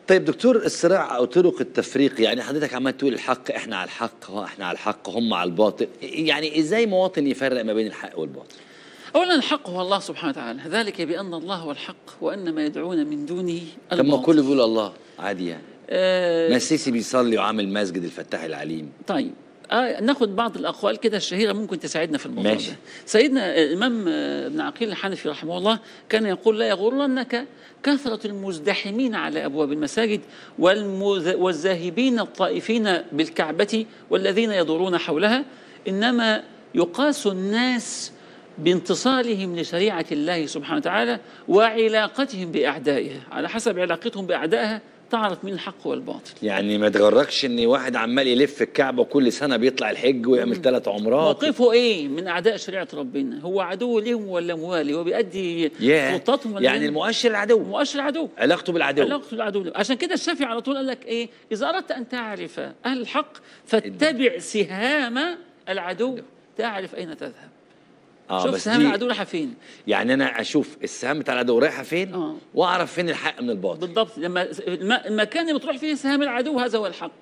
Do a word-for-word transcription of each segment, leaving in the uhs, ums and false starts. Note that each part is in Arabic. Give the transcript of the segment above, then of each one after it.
طيب دكتور، الصراع او طرق التفريق، يعني حضرتك عمال تقول الحق، احنا على الحق، هو احنا على الحق، هم على الباطل، يعني ازاي مواطن يفرق ما بين الحق والباطل؟ اولا الحق هو الله سبحانه وتعالى، ذلك بان الله هو الحق وان ما يدعون من دونه الباطل. طب ما كله بيقول الله عادي يعني. آه ما السيسي بيصلي وعامل مسجد الفتاح العليم. طيب آه ناخد بعض الاقوال كده الشهيره ممكن تساعدنا في الموضوع ماشي. ده. سيدنا الامام ابن عقيل الحنفي رحمه الله كان يقول: لا يغرنك كثره المزدحمين على ابواب المساجد والذاهبين الطائفين بالكعبه والذين يدورون حولها، انما يقاس الناس بانتصارهم لشريعه الله سبحانه وتعالى وعلاقتهم باعدائها، على حسب علاقتهم باعدائها تعرف مين الحق والباطل. يعني ما تغركش ان واحد عمال يلف الكعبه وكل سنه بيطلع الحج ويعمل ثلاث عمرات. موقفه ايه من اعداء شريعه ربنا؟ هو عدو لهم ولا موالي؟ هو بيأدي سلطاتهم ولا يعني المؤشر العدو، مؤشر العدو، علاقته بالعدو، علاقته بالعدو. عشان كده الشافعي على طول قال لك ايه؟ اذا اردت ان تعرف اهل الحق فاتبع سهام العدو تعرف اين تذهب. آه شوف بس سهام العدو رايحه فين. يعني انا اشوف السهام بتاع العدو رايحه فين آه. واعرف فين الحق من الباطل. بالضبط، لما المكان اللي بتروح فيه سهام العدو هذا هو الحق.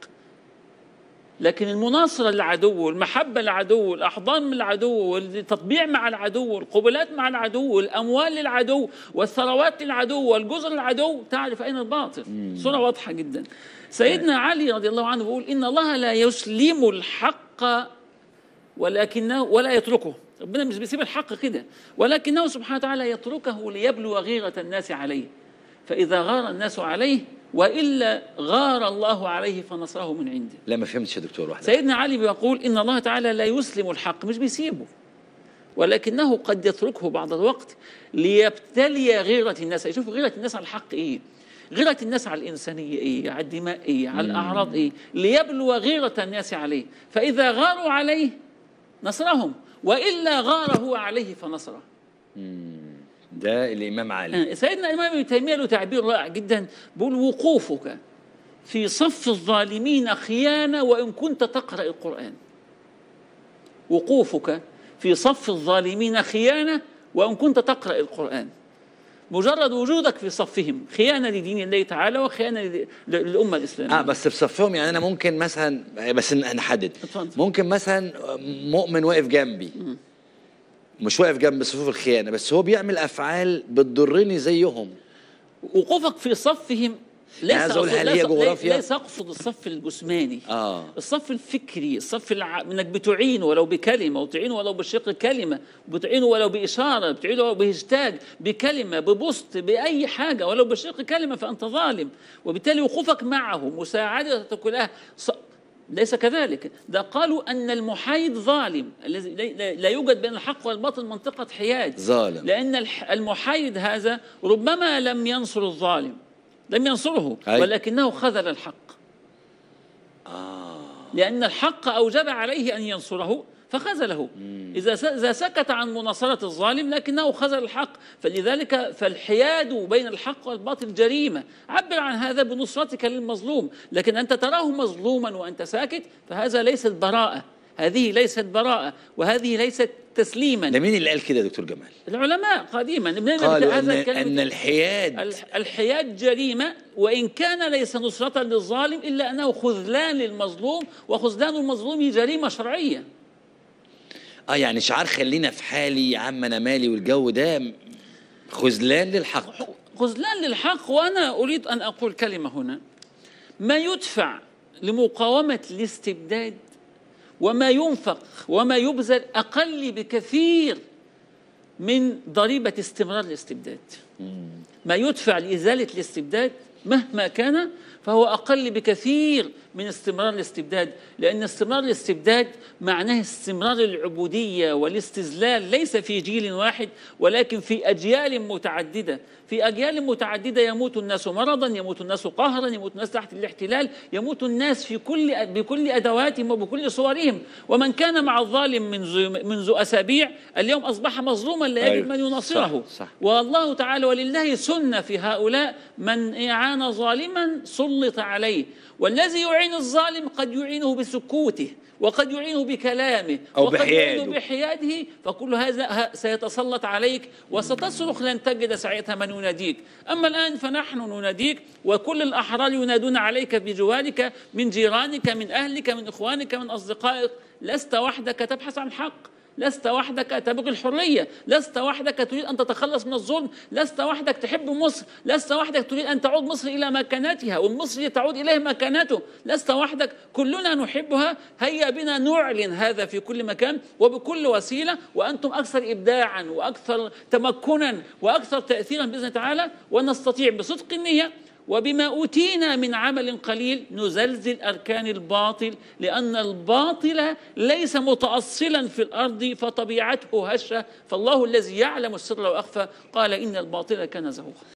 لكن المناصره للعدو والمحبه للعدو والاحضان من العدو والتطبيع مع العدو والقبلات مع العدو والاموال للعدو والثروات للعدو والجزر للعدو تعرف اين الباطل. صوره واضحه جدا. سيدنا علي رضي الله عنه بيقول: ان الله لا يسلم الحق ولكنه ولا يتركه. ربنا مش بيسيب الحق كده، ولكنه سبحانه وتعالى يتركه ليبلو غيرة الناس عليه، فإذا غار الناس عليه وإلا غار الله عليه فنصره من عنده. لا ما فهمتش يا دكتور. واحدة سيدنا علي بيقول: إن الله تعالى لا يسلم الحق، مش بيسيبه، ولكنه قد يتركه بعض الوقت ليبتلي غيرة الناس. يشوف غيرة الناس على الحق إيه، غيرة الناس على الإنسانية إيه، على الدماء إيه، على الأعراض إيه، ليبلو غيرة الناس عليه، فإذا غاروا عليه نصرهم وإلا غار هو عليه فنصره. ده الإمام علي. سيدنا الإمام ابن تيمية له تعبير رائع جدا، بيقول: وقوفك في صف الظالمين خيانة وإن كنت تقرأ القرآن. وقوفك في صف الظالمين خيانة وإن كنت تقرأ القرآن. مجرد وجودك في صفهم خيانة لدين الله تعالى وخيانة للأمة الإسلامية. اه بس في صفهم، يعني أنا ممكن مثلا، بس نحدد، ممكن مثلا مؤمن واقف جنبي م. مش واقف جنب صفوف الخيانة، بس هو بيعمل أفعال بتضرني زيهم. وقوفك في صفهم ليس أقصد هل هي جغرافيا؟ ليس أقصد الصف الجسماني، آه. الصف الفكري، الصف الع... انك بتعينه ولو بكلمه، وتعينه ولو بشق كلمه، بتعينه ولو باشاره، بتعينه ولو بهاشتاج، بكلمه، ببوست، باي حاجه، ولو بشق كلمه فانت ظالم، وبالتالي وقوفك معه مساعدتك له ص... ليس كذلك. ده قالوا ان المحايد ظالم، الذي لا يوجد بين الحق والباطل منطقه حياد، ظالم، لان المحايد هذا ربما لم ينصر الظالم، لم ينصره، أي. ولكنه خذل الحق. آه. لأن الحق أوجب عليه أن ينصره فخذله. إذا إذا سكت عن مناصرة الظالم لكنه خذل الحق، فلذلك فالحياد بين الحق والباطل جريمة. عبر عن هذا بنصرتك للمظلوم، لكن أنت تراه مظلوما وأنت ساكت، فهذا ليست براءة، هذه ليست براءة، وهذه ليست تسليما. ده مين اللي قال كده يا دكتور جمال؟ العلماء قديما قالوا أن, أن الحياد الحياد جريمة، وإن كان ليس نصرة للظالم إلا أنه خذلان للمظلوم، وخذلان المظلوم جريمة شرعية. اه يعني شعار خلينا في حالي يا عم أنا مالي والجو ده خذلان للحق. خذلان للحق. وأنا أريد أن أقول كلمة هنا: ما يدفع لمقاومة الاستبداد وما ينفق وما يبذل أقل بكثير من ضريبة استمرار الاستبداد. ما يدفع لإزالة الاستبداد مهما كان فهو أقل بكثير من استمرار الاستبداد، لأن استمرار الاستبداد معناه استمرار العبودية والاستذلال، ليس في جيل واحد ولكن في أجيال متعددة. في أجيال متعددة يموت الناس مرضا، يموت الناس قهرا، يموت الناس تحت الاحتلال، يموت الناس في كل بكل أدواتهم وبكل صورهم. ومن كان مع الظالم منذ منذ أسابيع اليوم أصبح مظلوما لا يجد من يناصره. صح صح. والله تعالى ولله سنة في هؤلاء من أعان ظالما سلط عليه، والذي يعين الظالم قد يعينه بسكوته، وقد يعينه بكلامه، أو وقد بحياده. يعينه بحياده، فكل هذا سيتسلط عليك وستصرخ لن تجد ساعتها من يناديك. أما الآن فنحن نناديك، وكل الأحرار ينادون عليك بجوارك، من جيرانك، من أهلك، من إخوانك، من أصدقائك. لست وحدك تبحث عن الحق، لست وحدك تبغي الحرية، لست وحدك تريد أن تتخلص من الظلم، لست وحدك تحب مصر، لست وحدك تريد أن تعود مصر إلى مكانتها ومصر تعود إليه مكانته، لست وحدك، كلنا نحبها. هيا بنا نعلن هذا في كل مكان وبكل وسيلة، وأنتم أكثر إبداعا وأكثر تمكنا وأكثر تأثيرا بإذن تعالى، ونستطيع بصدق النية وبما أوتينا من عمل قليل نزلزل أركان الباطل، لأن الباطل ليس متأصلا في الأرض فطبيعته هشة، فالله الذي يعلم السر وأخفى قال إن الباطل كان زهوقا.